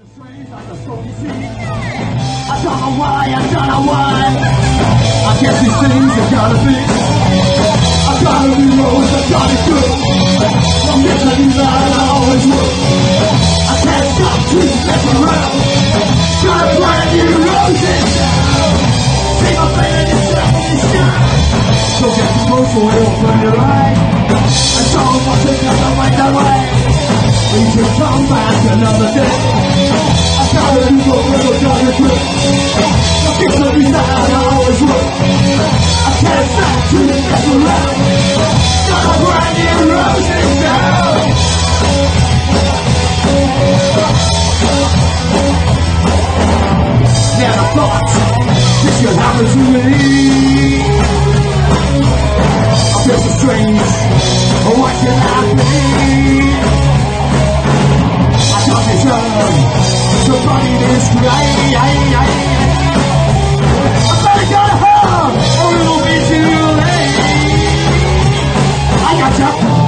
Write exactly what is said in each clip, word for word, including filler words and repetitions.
I don't know why, I don't know why. I guess these things are gotta be. I gotta be rose, I gotta do. I'm getting that I always will. I can't stop to mess around. Got a brand new roses now. See my baby, it's like in the sky. So get too close so it won't burn your eye. And so much is gonna make that way. We can come back another day. I gotta do what we're gonna do. I keep looking down, I always will. I can't stop to mess around. Got a brand new roses now. Never thought this could happen to me. I feel so strange. What can I be? I can't deserve somebody this great. I better go to her a little bit too late. I got you.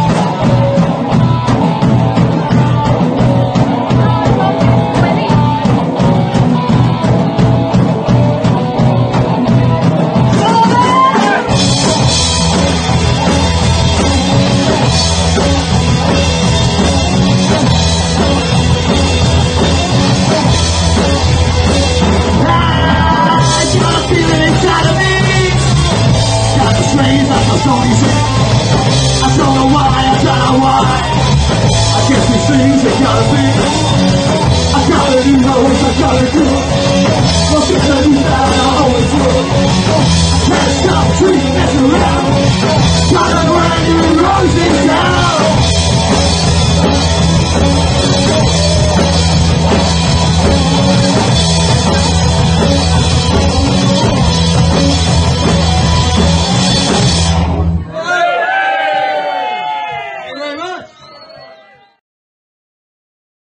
I don't know why, I don't know why. I guess these things are gotta be. I gotta do those, I gotta do. Look at the new that I always will. I can't stop to mess around. Got a brand new roses now.